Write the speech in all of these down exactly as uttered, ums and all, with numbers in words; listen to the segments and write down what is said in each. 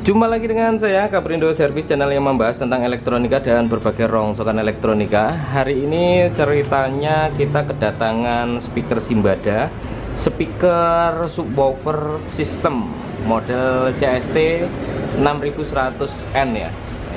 Jumpa lagi dengan saya Kaprindo Service, channel yang membahas tentang elektronika dan berbagai rongsokan elektronika. Hari ini ceritanya kita kedatangan speaker Simbada, speaker subwoofer system model C S T enam ribu seratus N ya.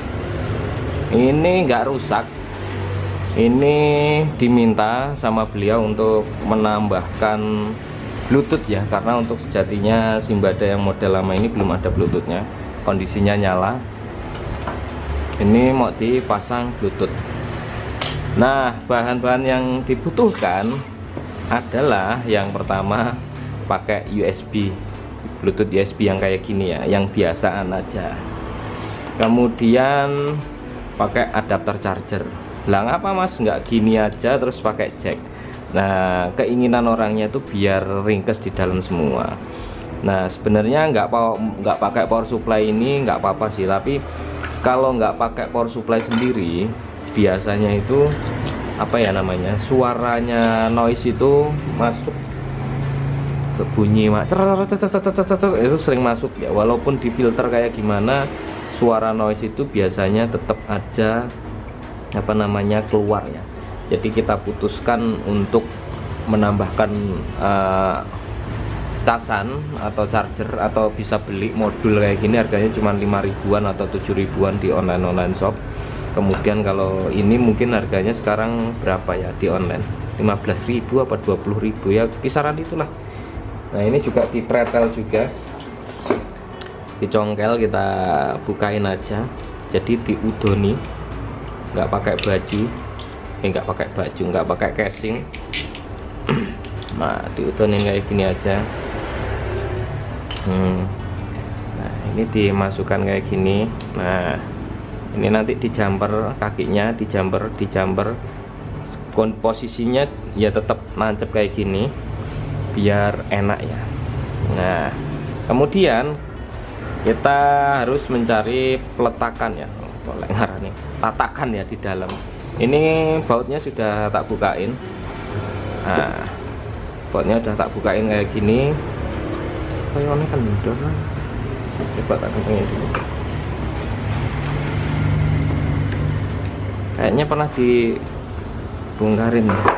Ini nggak rusak. Ini diminta sama beliau untuk menambahkan Bluetooth ya, karena untuk sejatinya Simbada yang model lama ini belum ada Bluetoothnya. Kondisinya nyala, ini mau dipasang Bluetooth. Nah, bahan-bahan yang dibutuhkan adalah yang pertama pakai U S B, Bluetooth U S B yang kayak gini ya, yang biasaan aja. Kemudian pakai adapter charger. Lah ngapa mas nggak gini aja terus pakai jack? Nah, keinginan orangnya itu biar ringkes di dalam semua. Nah, sebenarnya nggak nggak pakai power supply ini nggak apa-apa sih, tapi kalau nggak pakai power supply sendiri biasanya itu apa ya namanya, suaranya noise itu masuk, bunyi itu sering masuk ya, walaupun di filter kayak gimana suara noise itu biasanya tetap aja apa namanya keluar ya. Jadi kita putuskan untuk menambahkan uh, casan atau charger, atau bisa beli modul kayak gini, harganya cuma lima ribuan atau tujuh ribuan di online-online shop. Kemudian kalau ini mungkin harganya sekarang berapa ya di online, lima belas ribu apa dua puluh ribu ya, kisaran itulah. Nah, ini juga di pretel juga, dicongkel, kita bukain aja. Jadi diudoni, nggak pakai baju, eh, nggak pakai baju, nggak pakai casing. Nah, diudonin kayak gini aja. Hmm. Nah, ini dimasukkan kayak gini. Nah, ini nanti dijamper kakinya, dijamper, dijamper. Posisinya ya tetap nancep kayak gini, biar enak ya. Nah, kemudian kita harus mencari peletakan ya, boleh ngarani, tatakan ya di dalam. Ini bautnya sudah tak bukain. Nah, bautnya udah tak bukain kayak gini. Kayaknya kan mundur. Coba tak kencengin dulu. Kayaknya pernah dibongkarin ya.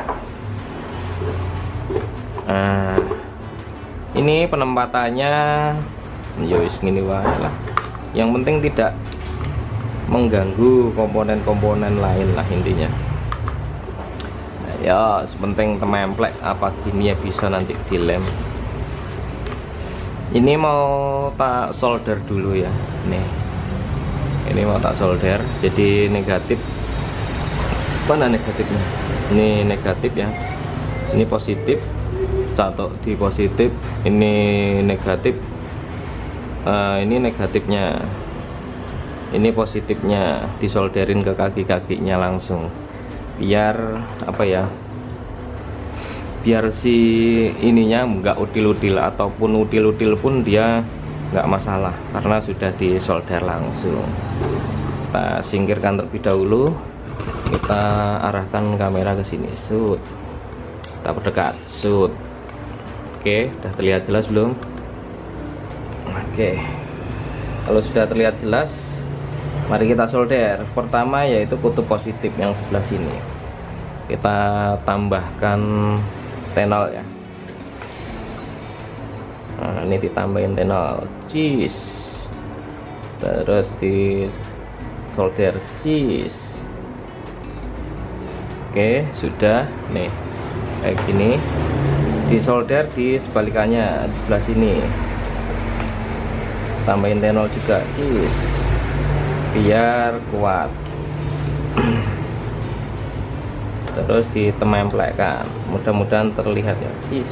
Nah, ini penempatannya yowis gini wae lah. Yang penting tidak mengganggu komponen-komponen lain lah intinya. Nah, ya sepenting template apa gini ya, bisa nanti dilem. Ini mau tak solder dulu ya. Nih, ini mau tak solder. Jadi negatif, mana negatifnya? Ini negatif ya, ini positif, catok di positif. Ini negatif, uh, ini negatifnya, ini positifnya, disolderin ke kaki-kakinya langsung, biar apa ya, biar si ininya nggak util-util, ataupun util-util pun dia nggak masalah karena sudah disolder langsung. Kita singkirkan terlebih dahulu, kita arahkan kamera ke sini, shoot, kita perdekat, shoot. Oke, sudah terlihat jelas belum? Oke, kalau sudah terlihat jelas, mari kita solder. Pertama yaitu kutub positif yang sebelah sini, kita tambahkan tenol ya. Nah, ini ditambahin tenol, cheese, terus di solder cheese. Oke, sudah nih kayak gini. Disolder di sebalikannya sebelah sini, tambahin tenol juga, cheese, biar kuat. Terus ditemplekkan, mudah-mudahan terlihat ya, cheese.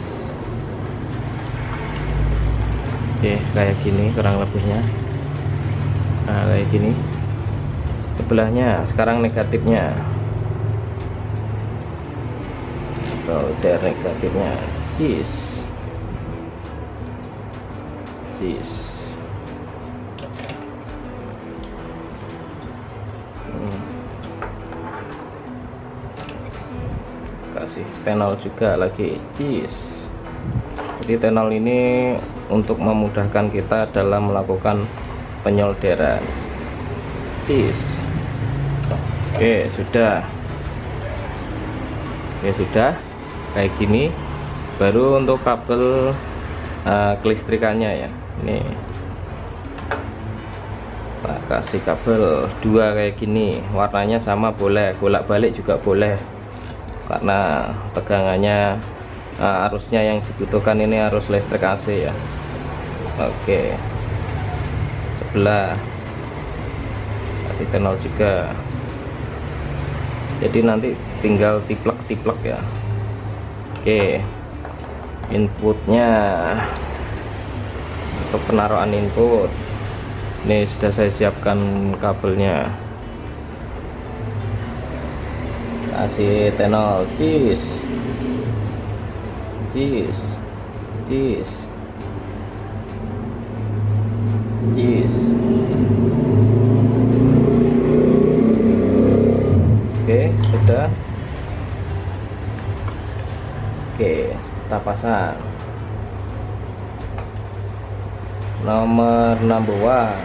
Oke, kayak gini kurang lebihnya. Nah, kayak gini sebelahnya. Sekarang negatifnya, solder negatifnya, cheese, cheese. hmm. Kasih tenol juga lagi, cheese. Jadi tenol ini untuk memudahkan kita dalam melakukan penyolderan. Cis. Oke, sudah. Oke, sudah kayak gini. Baru untuk kabel uh, kelistrikannya ya. Nih, kita kasih kabel dua kayak gini, warnanya sama boleh, bolak-balik juga boleh, karena tegangannya uh, arusnya yang dibutuhkan ini arus listrik A C ya. Oke, sebelah kasih tenol juga, jadi nanti tinggal tiplek-tiplek ya. Oke, inputnya untuk penaruhan input ini sudah saya siapkan kabelnya. Kasih tenol, cis cis cis cis. Oke, sudah. Oke, kita pasang nomor number one,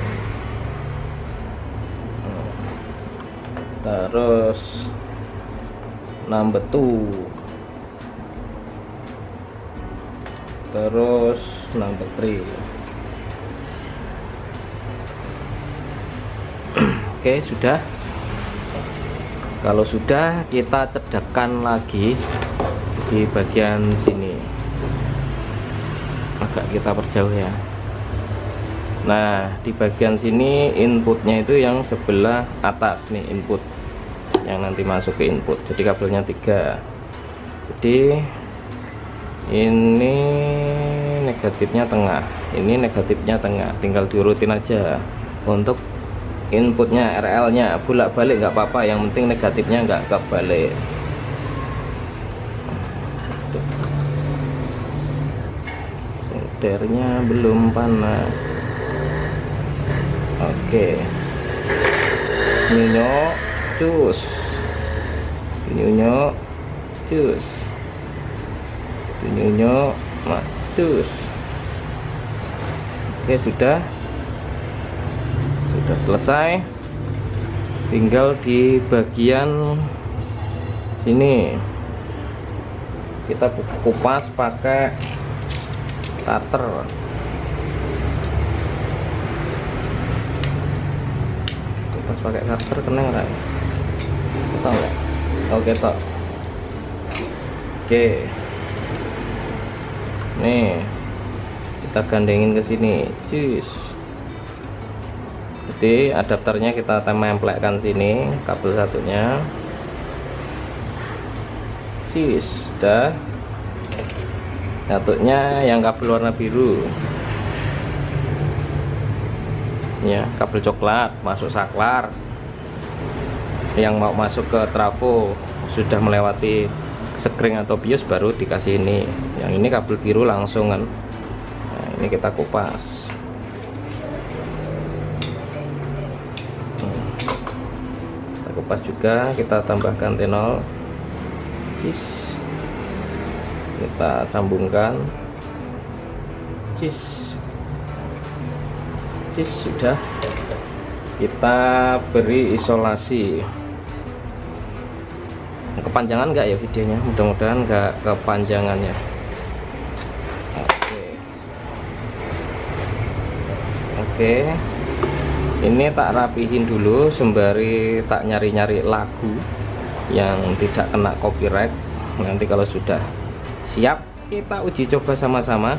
terus number two, terus number three. Oke, sudah. Kalau sudah, kita cedekkan lagi di bagian sini, agak kita perjauh ya. Nah, di bagian sini inputnya itu yang sebelah atas nih, input yang nanti masuk ke input. Jadi kabelnya tiga. Jadi ini negatifnya tengah, ini negatifnya tengah, tinggal diurutin aja. Untuk inputnya R L nya bolak-balik nggak apa-apa, yang penting negatifnya nggak kebalik. Soldernya belum panas. Oke, nyunyok cus, nyunyok cus, nyunyok cus. Oke, sudah sudah selesai. Tinggal di bagian sini kita kupas pakai starter. Kupas pakai starter kena nggak? Tahu nggak? Oke toh. Oke, nih kita gandengin ke sini, cus. Jadi adapternya kita tempelkan sini, kabel satunya, cus. Sudah. Satunya yang kabel warna biru ya, kabel coklat masuk saklar. Yang mau masuk ke trafo sudah melewati sekring atau bius baru dikasih ini. Yang ini kabel biru langsung kan. Nah, ini kita kupas. Kita kupas juga, kita tambahkan tenol, cis. Kita sambungkan, cis cis. Sudah, kita beri isolasi. Kepanjangan enggak ya videonya? Mudah-mudahan enggak kepanjangan ya. Oke, oke, ini tak rapihin dulu sembari tak nyari-nyari lagu yang tidak kena copyright. Nanti kalau sudah siap kita uji coba sama-sama.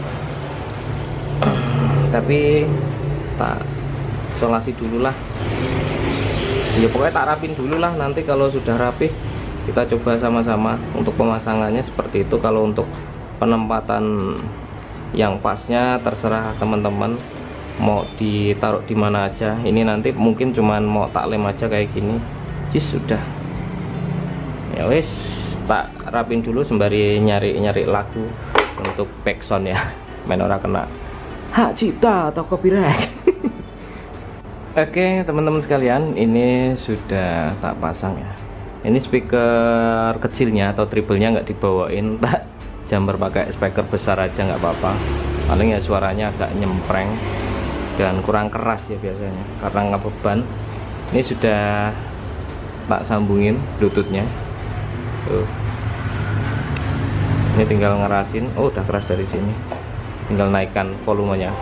Tapi tak isolasi dulu lah ya, pokoknya tak rapin dulu lah. Nanti kalau sudah rapih kita coba sama-sama. Untuk pemasangannya seperti itu. Kalau untuk penempatan yang pasnya terserah teman-teman mau ditaruh di mana aja. Ini nanti mungkin cuman mau tak lem aja kayak gini, cis. Sudah ya wes, tak rapin dulu sembari nyari-nyari lagu untuk backsound ya, main ora kena hak cipta atau copyright. Oke teman-teman sekalian, ini sudah tak pasang ya. Ini speaker kecilnya atau triplenya nggak dibawain, tak jumper pakai speaker besar aja nggak apa-apa. Paling ya suaranya agak nyempreng. dan kurang keras ya biasanya karena nggak beban. Ini sudah tak sambungin bluetoothnya tuh. Ini tinggal ngerasin. Oh udah keras dari sini, tinggal naikkan volumenya.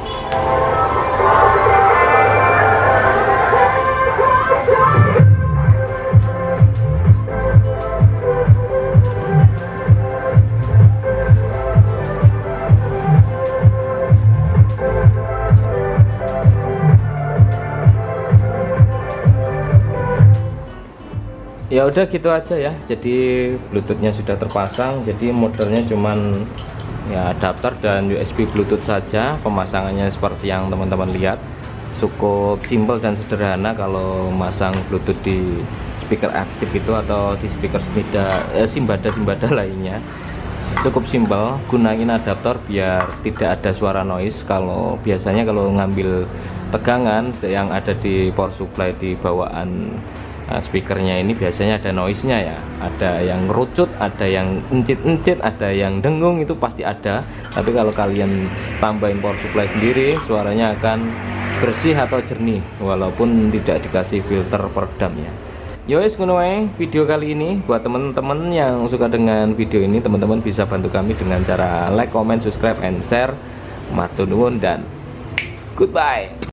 Ya udah gitu aja ya. Jadi bluetoothnya sudah terpasang. Jadi modelnya cuman ya adapter dan U S B bluetooth saja. Pemasangannya seperti yang teman-teman lihat, cukup simpel dan sederhana kalau masang bluetooth di speaker aktif itu atau di speaker Smida, eh, simbada simbada lainnya. Cukup simpel, gunain adapter biar tidak ada suara noise. Kalau biasanya kalau ngambil tegangan yang ada di power supply di bawaan Nah, speakernya ini biasanya ada noise-nya ya, ada yang ngerucut, ada yang encit-encit, ada yang dengung, itu pasti ada. Tapi kalau kalian tambahin power supply sendiri, suaranya akan bersih atau jernih walaupun tidak dikasih filter peredam ya. Yowes ngono wae video kali ini. Buat teman-teman yang suka dengan video ini, teman-teman bisa bantu kami dengan cara like, comment, subscribe, and share. Matur nuwun dan goodbye.